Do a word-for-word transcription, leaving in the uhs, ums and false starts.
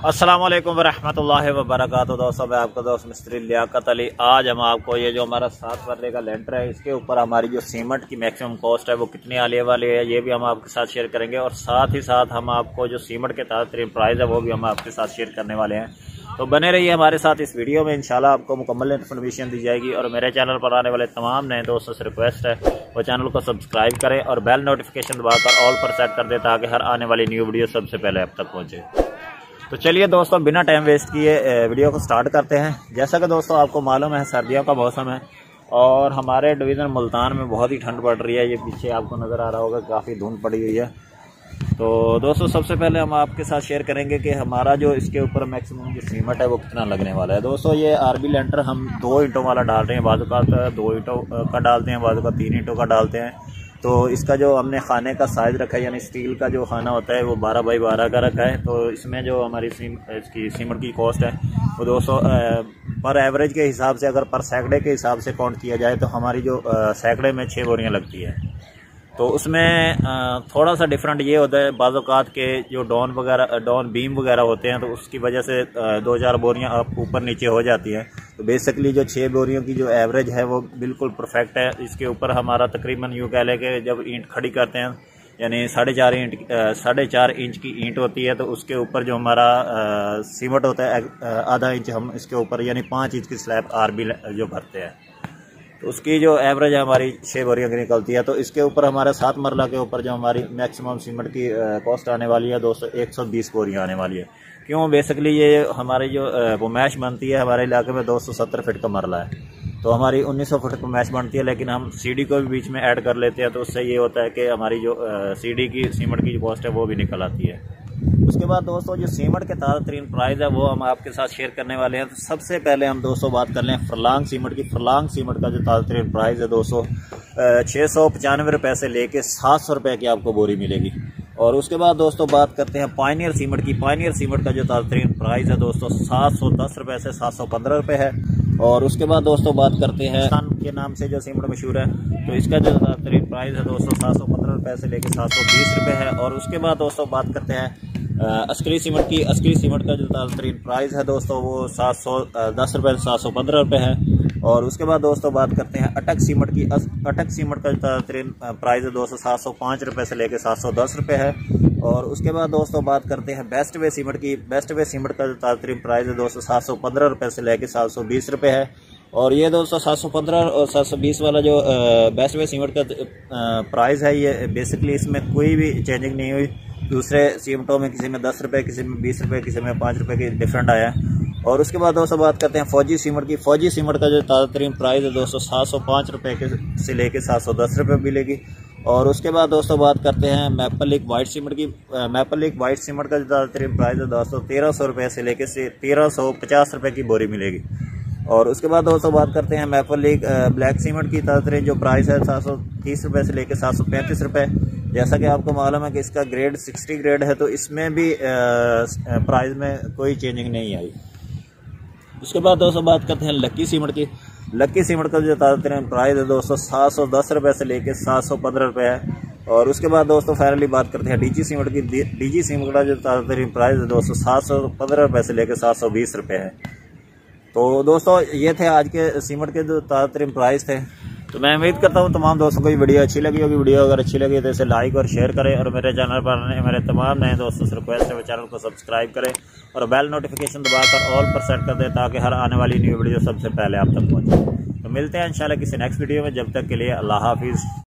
अस्सलाम वालेकुम वरहमतुल्लाहि वबरकातुहू। दोस्तों मैं आपका दोस्त मिस्त्री लियाकत अली। आज हम आपको ये जो हमारा सात मरले का लेंटर है, इसके ऊपर हमारी जो सीमेंट की मैक्सिमम कॉस्ट है वो कितनी आने वाली है, ये भी हम आपके साथ शेयर करेंगे। और साथ ही साथ हम आपको जो सीमेंट के ताज़ा तरीन प्राइस है वो भी हम आपके साथ शेयर करने वाले हैं। तो बने रहिए हमारे साथ इस वीडियो में, इंशाल्लाह आपको मुकम्मल इन्फॉर्मेशन दी जाएगी। और मेरे चैनल पर आने वाले तमाम नए दोस्तों से रिक्वेस्ट है वो चैनल को सब्सक्राइब करें और बेल नोटिफिकेशन दबाकर ऑल पर सेट कर दें ताकि हर आने वाली न्यू वीडियो सबसे पहले आप तक पहुँचे। तो चलिए दोस्तों बिना टाइम वेस्ट किए वीडियो को स्टार्ट करते हैं। जैसा कि दोस्तों आपको मालूम है सर्दियों का मौसम है और हमारे डिवीज़न मुल्तान में बहुत ही ठंड पड़ रही है। ये पीछे आपको नज़र आ रहा होगा काफ़ी धुंध पड़ी हुई है। तो दोस्तों सबसे पहले हम आपके साथ शेयर करेंगे कि हमारा जो इसके ऊपर मैक्सिमम जो सीमेंट है वो कितना लगने वाला है। दोस्तों ये आरबी लेंटर हम दो ईंटों वाला डाल रहे हैं, बाजू का दो ईंटों का डालते हैं, बाजू का तीन ईंटों का डालते हैं। तो इसका जो हमने खाने का साइज़ रखा है, यानी स्टील का जो खाना होता है वो बारह बाई बारह का रखा है। तो इसमें जो हमारी सीम इसकी सीमेंट की कॉस्ट है वो दोस्तों पर एवरेज के हिसाब से, अगर पर सैकड़े के हिसाब से काउंट किया जाए तो हमारी जो सैकड़े में छः बोरियाँ लगती है। तो उसमें थोड़ा सा डिफरेंट ये होता है, बाज़ औक़ात के जो डॉन वगैरह डॉन बीम वगैरह होते हैं तो उसकी वजह से दो चार बोरियाँ आप ऊपर नीचे हो जाती हैं। तो बेसिकली जो छः बोरियों की जो एवरेज है वो बिल्कुल परफेक्ट है। इसके ऊपर हमारा तकरीबन यूँ कह लें कि जब ईंट खड़ी करते हैं यानी साढ़े चार ईंट साढ़े चार इंच की ईंट होती है तो उसके ऊपर जो हमारा सीमेंट होता है आधा इंच हम इसके ऊपर यानी पाँच इंच की स्लैब आरबी जो भरते हैं तो उसकी जो एवरेज है हमारी छः बोरियों की निकलती है। तो इसके ऊपर हमारे सात मरला के ऊपर जो हमारी मैक्सिमम सीमेंट की कॉस्ट आने वाली है दोस्तों एक सौ बीस बोरियाँ आने वाली है। क्यों? बेसिकली ये हमारी जो पुमैश बनती है हमारे इलाके में दो सौ सत्तर फिट का मरला है, तो हमारी उन्नीस सौ फुट पुमैश बनती है, लेकिन हम सीडी को भी बीच में ऐड कर लेते हैं। तो उससे ये होता है कि हमारी जो सीडी की सीमेंट की कॉस्ट है वो भी निकल आती है। उसके बाद दोस्तों जो सीमेंट के ताज़ा तरीन प्राइस है वो हम आपके साथ शेयर करने वाले हैं। तो सबसे पहले हम दोस्तों बात कर लें फरलांग सीमेंट की। फरलांग सीमेंट का जो ताज़ा तरीन प्राइस है दोस्तों छः सौ पचानवे रुपये से लेके सात सौ रुपये की आपको बोरी मिलेगी। और उसके बाद दोस्तों बात करते हैं पायनियर सीमेंट की। पायनियर सीमेंट का जो ताज़ा तरीन प्राइस है दोस्तों सात सौ दस रुपये से सात सौ पंद्रह रुपये है। और उसके बाद दोस्तों बात करते हैं सन के नाम से जो सीमेंट मशहूर है तो इसका जो ताज़ा तरीन प्राइस है दोस्तों सात सौ पंद्रह रुपये से लेकर सात सौ बीस रुपये है। और उसके बाद दोस्तों बात करते हैं अस्करी सीमेंट की। अस्करी सीमेंट का जो ताज़ा तरीन प्राइस है दोस्तों वो सात सौ दस रुपये से सात सौ पंद्रह रुपये है। और उसके बाद दोस्तों बात करते हैं अटक सीमेंट की। अटक सीमेंट का जो ताज़ा तरीन प्राइस है दोस्तों सात सौ पाँच रुपये से लेकर सात सौ दस रुपये है। और उसके बाद दोस्तों बात करते हैं बेस्ट वे सीमेंट की। बेस्ट वे सीमेंट का जो ताज़ा तरीन प्राइस है दोस्तों सात सौ पंद्रह रुपये से लेकर सात सौ बीस रुपये है। और ये दोस्तों सात सौ पंद्रह और सात सौ बीस वाला जो बेस्ट वे सीमेंट का प्राइस है ये बेसिकली इसमें कोई भी चेंजिंग नहीं हुई। दूसरे सीमेंटों में किसी में दस रुपये, किसी में बीस रुपये, किसी में पाँच रुपये की डिफरेंट आया है। और उसके बाद दोस्तों बात करते हैं फौजी सीमेंट की। फौजी सीमेंट का जो ताज़ा तरीन प्राइस है दोस्तों सात सौ पाँच रुपये के से लेकर सात सौ दस रुपये मिलेगी। और उसके बाद दोस्तों बात करते हैं मैपल लीक वाइट सीमेंट की। मैपल लीक वाइट सीमेंट का जो ताज़ा तरीन प्राइस है दोस्तों तेरह सौ रुपये से लेकर से तेरह सौ पचास रुपये की बोरी मिलेगी। और उसके बाद दोस्तों बात करते हैं मैपल लीक ब्लैक सीमेंट की ताज़ा तरीन जो प्राइस है सात सौ तीस रुपये से लेकर सात सौ पैंतीस रुपये। जैसा कि आपको मालूम है कि इसका ग्रेड साठ ग्रेड है तो इसमें भी प्राइस में कोई चेंजिंग नहीं आई। उसके बाद दोस्तों बात करते हैं लक्की सीमेंट की। लक्की सीमेंट का जो ताज़ा तरीन प्राइस है दोस्तों सात सौ दस रुपये से लेकर सात सौ पंद्रह रुपये है। और उसके बाद दोस्तों फाइनली बात करते हैं डीजी सीमेंट की। डीजी सीमेंट का जो ताज़ा तरीन प्राइस है दोस्तों सात सौ पंद्रह रुपये से लेकर सात सौ बीस रुपये है। तो दोस्तों ये थे आज के सीमेंट के जो ताज़ा तरीन प्राइस थे। तो मैं उम्मीद करता हूँ तमाम दोस्तों को ये वीडियो अच्छी लगी होगी। वीडियो अगर अच्छी लगी तो इसे लाइक और शेयर करें और मेरे चैनल पर मेरे तमाम नए दोस्तों से रिक्वेस्ट है वो चैनल को सब्सक्राइब करें और बेल नोटिफिकेशन दबाकर ऑल पर सेट कर दें ताकि हर आने वाली न्यू वीडियो सबसे पहले आप तक पहुँचे। तो मिलते हैं इंशाल्लाह किसी नेक्स्ट वीडियो में, जब तक के लिए अल्लाह हाफिज़।